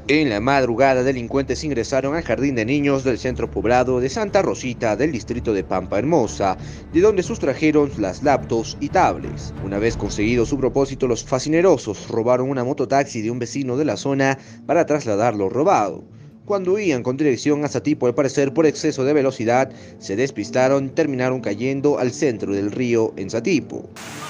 En la madrugada, delincuentes ingresaron al jardín de niños del centro poblado de Santa Rosita del distrito de Pampa Hermosa, de donde sustrajeron las laptops y tablets. Una vez conseguido su propósito, los facinerosos robaron una mototaxi de un vecino de la zona para trasladar lo robado. Cuando huían con dirección a Satipo, al parecer por exceso de velocidad, se despistaron y terminaron cayendo al centro del río en Satipo.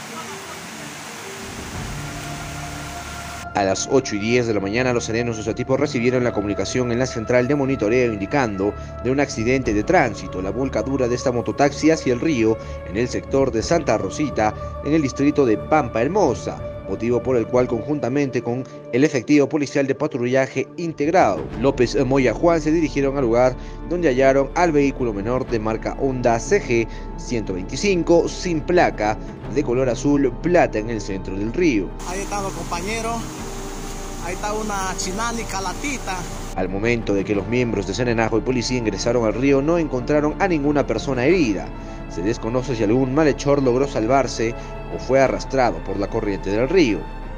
A las 8:10 de la mañana, los serenos de Satipo recibieron la comunicación en la central de monitoreo indicando de un accidente de tránsito, la volcadura de esta mototaxi hacia el río en el sector de Santa Rosita, en el distrito de Pampa Hermosa, motivo por el cual conjuntamente con el efectivo policial de patrullaje integrado, López Moya Juan, se dirigieron al lugar donde hallaron al vehículo menor de marca Honda CG 125 sin placa de color azul plata en el centro del río. Ahí están los compañeros. Ahí está una chinani calatita. Al momento de que los miembros de Serenazgo y policía ingresaron al río, no encontraron a ninguna persona herida. Se desconoce si algún malhechor logró salvarse o fue arrastrado por la corriente del río.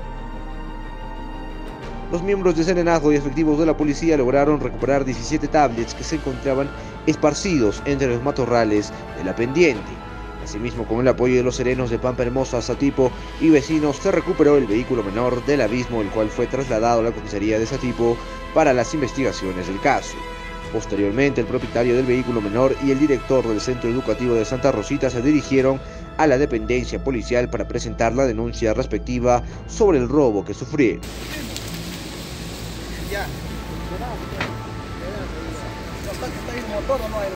Los miembros de Serenazgo y efectivos de la policía lograron recuperar 17 tablets que se encontraban esparcidos entre los matorrales de la pendiente. Asimismo, con el apoyo de los serenos de Pampa Hermosa, Satipo y vecinos, se recuperó el vehículo menor del abismo, el cual fue trasladado a la comisaría de Satipo para las investigaciones del caso. Posteriormente, el propietario del vehículo menor y el director del Centro Educativo de Santa Rosita se dirigieron a la dependencia policial para presentar la denuncia respectiva sobre el robo que sufrieron. Ya.